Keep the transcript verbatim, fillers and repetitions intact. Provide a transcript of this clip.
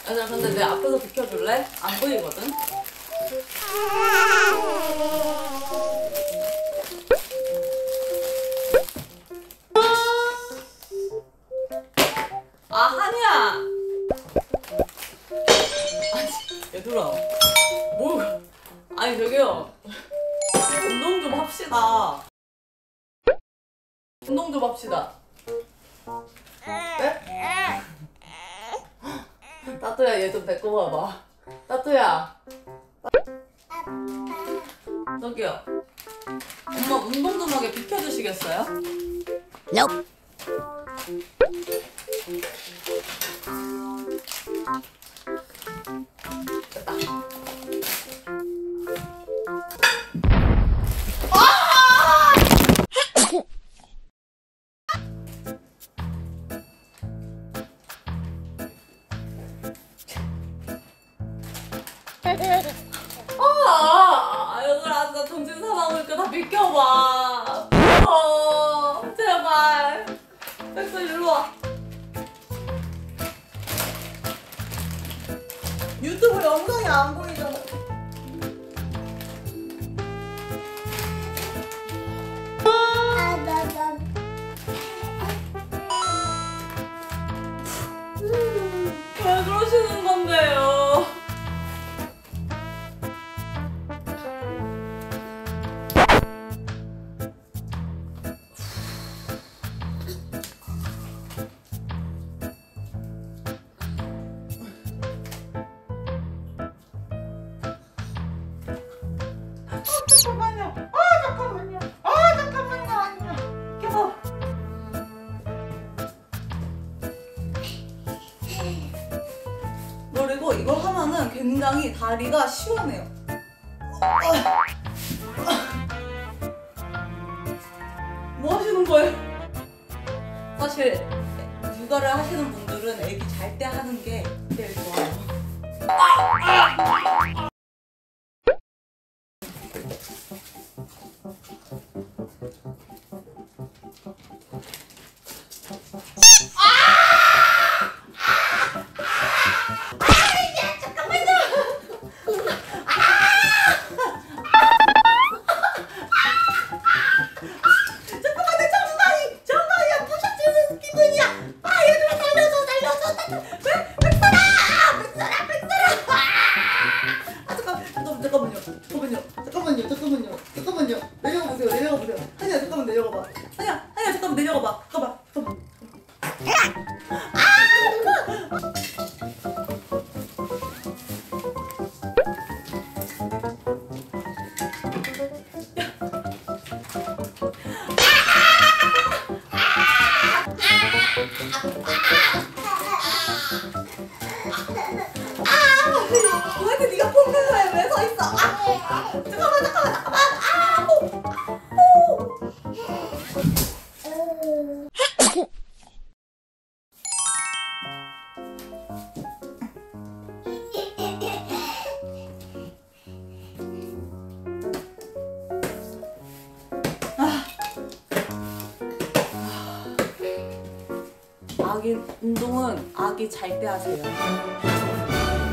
얘들아, 근데 내 앞에서 비켜줄래? 안 보이거든? 아, 한이야! 아니, 얘들아. 뭐, 아니, 저기요. 운동 좀 합시다. 운동 좀 합시다. 네? 따뚜야, 얘 좀 데리고 와봐. 따뚜야. 저기요. 엄마 운동 좀 하게 비켜주시겠어요? Nope. 아, 얘들아, 나 정신 사나우니까 다 비켜봐. 어, 제발. 백설 일로 와. 유튜브 영상이 안 보이잖아. 왜 그러시는 건데요? 잠깐만요. 아 잠깐만요. 아 잠깐만요. 켜. 그리고 이걸 하면은 굉장히 다리가 시원해요. 뭐 하시는 거예요? 사실 육아를 하시는 분들은 애기 잘 때 하는 게 제일 좋아요. 잠깐만요, 잠깐만요, 잠깐만요. 내려가 보세요, 내려가 보세요. 한이야, 잠깐만 내려가 봐. 한이야, 한이야, 잠깐만 내려가 봐. 잠깐만, 잠깐만. 도대체 네가 뽑는 거야? 왜 서 있어? 아, 잠깐만, 잠깐만, 잠깐만. 아, 오, 오. 아기 운동은 아기 잘 때 하세요.